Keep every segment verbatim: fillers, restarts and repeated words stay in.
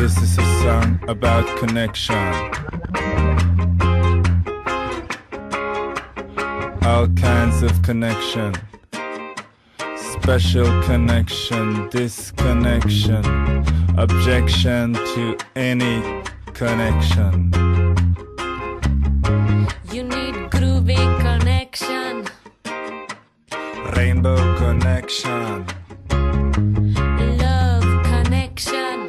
This is a song about connection. All kinds of connection. Special connection, disconnection, objection to any connection. You need groovy connection, Rainbow connection, love connection,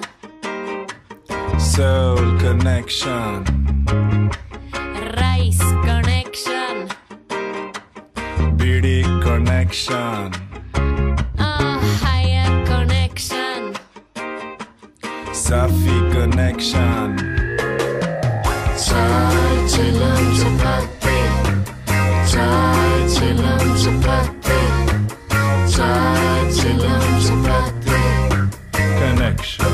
soul connection, rice connection, beauty connection, a higher connection, Safi connection. Chai Chillum Chapati, Chai Chillum Chapati, Chai Chillum Chapati. Connection.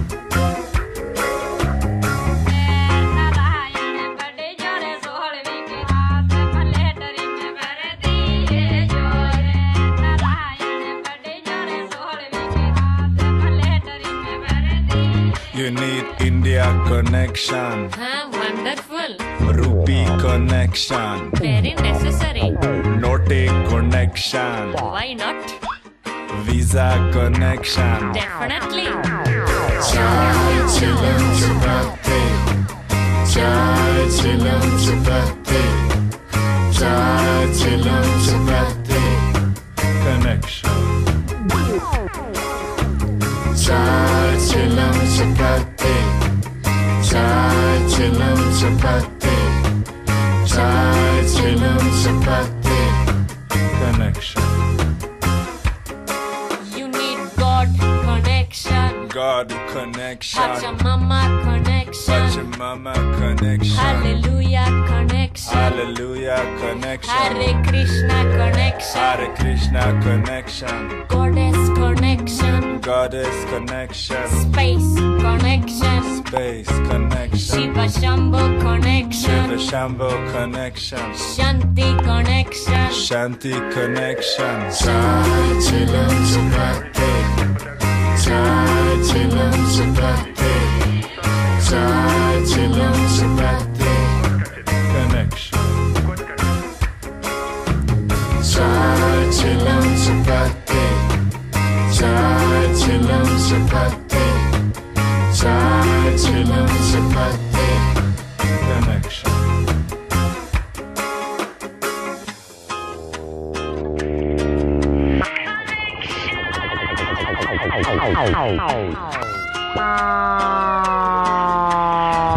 You need India connection, huh, wonderful, Rupee connection, very necessary, Note connection, why not, Visa connection. definitely, Chai Chillum Chapati, Chai Chillum Chapati, Chai Chillum Chapati. Connection. Chai Chillum Chapati, Chai Chillum Chapati, Chai Chillum Chapati. Connection. you need God connection, God connection, Pachamama connection, Pachamama connection, Hallelujah connection, Hallelujah connection, Hare Krishna connection, Hare Krishna connection, Goddess connection, Goddess connection, Space connection, Space connection, Shiva Shambho connection, Shiva Shambho connection, Shanti connection, Shanti connection, Chai Chillum Chapati, Chai Chillum Chapati, Chai Chillum Chapati. connection, Chai Chillum Chapati, Chai Chillum Chapati, Chai Chillum Chapati. connection. Oh.